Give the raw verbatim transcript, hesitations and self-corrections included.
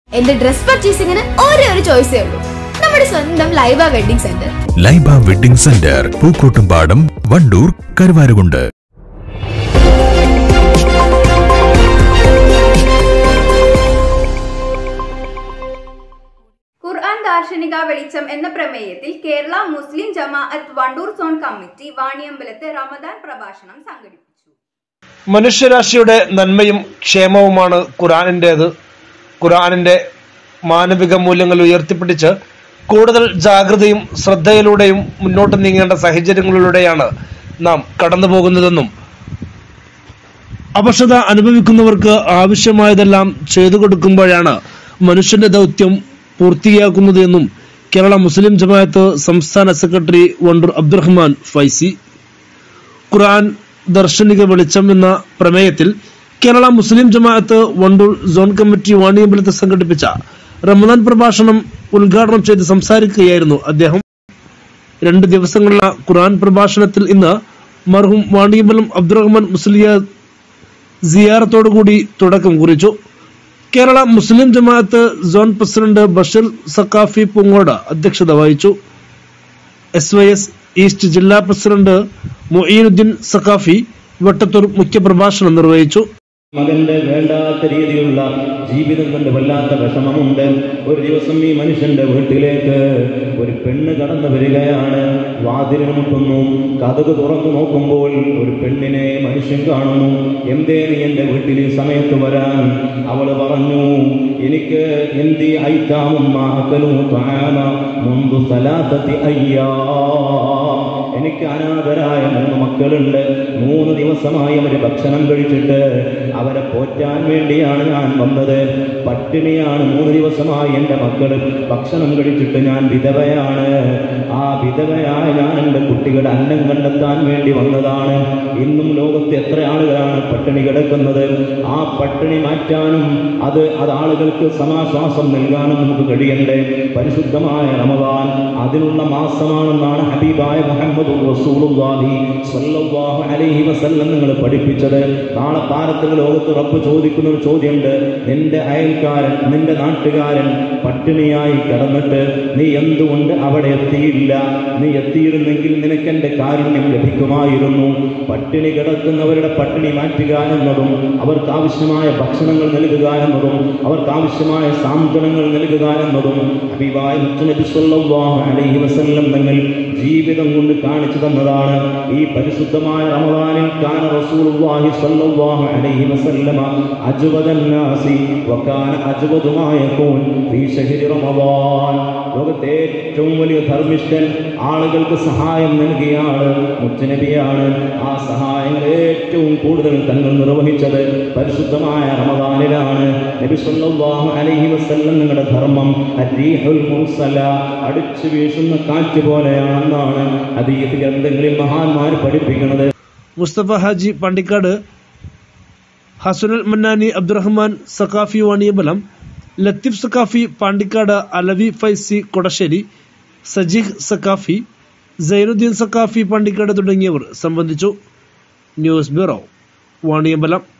എന്റെ ഡ്രസ് പർച്ചേസിംഗിന് ഒരേ ഒരു ചോയ്സേ ഉള്ളൂ, നമ്മുടെ സ്വന്തം Laiba wedding centre. Laiba wedding centre, Pookkottumpadam, Vandoor, Karuvarakundu. Quran ദാർശനിക വെളിച്ചം എന്ന പ്രമേയത്തിൽ കേരള മുസ്ലിം ജമാഅത്ത് വണ്ടൂർ സോൺ കമ്മിറ്റി വാണിയമ്പലത്ത് റമദാൻ പ്രഭാഷണം സംഘടിപ്പിച്ചു. മനുഷ്യരാശിയുടെ നന്മയും ക്ഷേമവുമാണ് ഖുർആനിൻ്റേത്. ഖുർആനിന്റെ മാനവിക മൂല്യങ്ങൾ ഉയർത്തിപ്പിടിച്ച് കൂടുതൽ ജാഗ്രതയും ശ്രദ്ധയിലൂടെയും മുന്നോട്ട് നീങ്ങേണ്ട സാഹചര്യങ്ങളിലൂടെയാണ് നാം കടന്നു പോകുന്നതെന്നും അവശത അനുഭവിക്കുന്നവർക്ക് ആവശ്യമായതെല്ലാം ചെയ്തു കൊടുക്കുമ്പോഴാണ് മനുഷ്യന്റെ ദൗത്യം പൂർത്തിയാക്കുന്നത് എന്നും കേരള മുസ്ലിം ജമാഅത്ത് സംസ്ഥാന സെക്രട്ടറി വണ്ടൂർ അബ്ദുറഹ്മാൻ ഫൈസി. ഖുർആൻ ദർശനിക വെളിച്ചം എന്ന പ്രമേയത്തിൽ കേരള മുസ്ലിം ജമാഅത്ത് വണ്ടൂർ സോൺ കമ്മിറ്റി വാണിയമ്പലത്ത് സംഘടിപ്പിച്ച റമദാൻ പ്രഭാഷണം ഉദ്ഘാടനം ചെയ്ത് സംസാരിക്കുകയായിരുന്നു അദ്ദേഹം. രണ്ട് ദിവസങ്ങളുള്ള ഖുർആൻ പ്രഭാഷണത്തിൽ ഇന്ന് മർഹൂം വാണിയമ്പലം അബ്ദുറഹ്മാൻ മുസ്ലിയാർ സിയാറത്തോടുകൂടി തുടക്കം കുറിച്ചു. കേരള മുസ്ലിം ജമാഅത്ത് സോൺ പ്രസിഡന്റ് ബഷീർ സഖാഫി പൂങ്ങോട് അധ്യക്ഷത വഹിച്ചു. എസ് വൈ എസ് ഈസ്റ്റ് ജില്ലാ പ്രസിഡന്റ് മുഈനുദ്ദീൻ സഖാഫി വട്ടത്തൂർ മുഖ്യപ്രഭാഷണം നിർവഹിച്ചു. മകന്റെ വേണ്ടാത്ത രീതിയിലുള്ള ജീവിതം കൊണ്ട് വല്ലാത്ത വിഷമമുണ്ട്. ഒരു ദിവസം ഈ മനുഷ്യന്റെ വീട്ടിലേക്ക് ഒരു പെണ്ണ് കടന്നു വരികയാണ്. വാതിലിന് മുട്ടുന്നു. കതക് തുറന്നു നോക്കുമ്പോൾ ഒരു പെണ്ണിനെ മനുഷ്യൻ കാണുന്നു. എന്തേ നീ എന്റെ വീട്ടിൽ ഈ സമയത്ത് വരാൻ? അവള് പറഞ്ഞു, എനിക്ക് എന്തി ഐത്താമും എനിക്ക് അനാഥരായ മൂന്ന് മക്കളുണ്ട്. മൂന്ന് ദിവസമായി അവര് ഭക്ഷണം കഴിച്ചിട്ട് അവരെ പോറ്റാൻ വേണ്ടിയാണ് ഞാൻ വന്നത്. പട്ടിണിയാണ്. മൂന്ന് ദിവസമായി എൻ്റെ മക്കൾ ഭക്ഷണം കഴിച്ചിട്ട് ഞാൻ വിധവയാണ്. ആ വിധവയായ ഞാൻ എൻ്റെ കുട്ടികളുടെ അന്നം കണ്ടെത്താൻ വേണ്ടി വന്നതാണ്. ഇന്നും ലോകത്ത് എത്ര ആളുകളാണ് പട്ടിണി കിടക്കുന്നത്? ആ പട്ടിണി മാറ്റാനും അത് അത് ആളുകൾക്ക് സമാശ്വാസം നൽകാനും നമുക്ക് കഴിയണ്ടേ? പരിശുദ്ധമായ റമദാൻ അതിനുള്ള മാസമാണെന്നാണ് ഹബീബായ മുഹമ്മദ് റസൂലുള്ളാഹി സ്വല്ലല്ലാഹു അലൈഹി വസല്ലം നിങ്ങൾ പഠിപ്പിച്ചത്. നാളെ പാരത്തിൽ ലോകത്ത് റബ്ബ് ചോദിക്കുന്ന ഒരു ചോദ്യമുണ്ട്. നിന്റെ അയൽക്കാരൻ, നിന്റെ നാട്ടുകാരൻ പട്ടിണിയായി കിടന്നിട്ട് നീ എന്തുകൊണ്ട് അവിടെ എത്തിയില്ല? നീ എത്തിയിരുന്നെങ്കിൽ നിനക്ക് എൻ്റെ കാരുണ്യം ലഭിക്കുമായിരുന്നു. പട്ടിണി കിടക്കുന്നവരുടെ പട്ടിണി മാറ്റുക എന്നതും അവർക്ക് ആവശ്യമായ ഭക്ഷണങ്ങൾ നൽകുക എന്നതും അവർക്ക് ആവശ്യമായ സാന്ത്വനങ്ങൾ നൽകുക എന്നതും ഹബീബായ നബി സ്വല്ലല്ലാഹു അലൈഹി വസല്ലം തങ്ങൾ ജീവിതം കൊണ്ട് കാണിച്ചു തന്നതാണ്. ഈ പരിശുദ്ധമായ റമദാനിൽ കാന റസൂലുള്ളാഹി സ്വല്ലല്ലാഹു അലൈഹി വസല്ലമ അജ്വദൻ നാസി വകാന അജ്വദു മാ യകൂൻ ഫീ ശഹ്രി റമദാൻ. ലോകത്തെ ഏറ്റവും വലിയ ധർമ്മിഷ്ഠൻ, ആളുകൾക്ക് സഹായം നൽകിയ ആള് മുത്തുനബിയാണ്. ആ സഹായങ്ങൾ ഏറ്റവും കൂടുതൽ തങ്ങൾ നിർവഹിച്ചത് പരിശുദ്ധമായ റമദാനിലാണ്. നബി സല്ലല്ലാഹു അലൈഹി വസല്ലം നിങ്ങളുടെ ധർമ്മം അരീഹുൽ മുർസല, അടിച്ചു വീശുന്ന കാറ്റ് പോലെയാണെന്നാണ് ഹദീസ് ഗ്രന്ഥങ്ങളിൽ മഹാന്മാർ പഠിപ്പിക്കുന്നത്. മുസ്തഫ ഹാജി പാണ്ടിക്കാട്, ഹസനുൽ മന്നാനി, അബ്ദുറഹ്മാൻ സഖാഫി വാണിയമ്പലം, ലത്തീഫ് സഖാഫി പാണ്ടിക്കാട്, അലവി ഫൈസി കൊടശ്ശേരി, സജീഹ് സഖാഫി, സൈനുദ്ദീൻ സഖാഫി പാണ്ടിക്കാട് തുടങ്ങിയവർ സംബന്ധിച്ചു. News bureau, Vaniyambalam.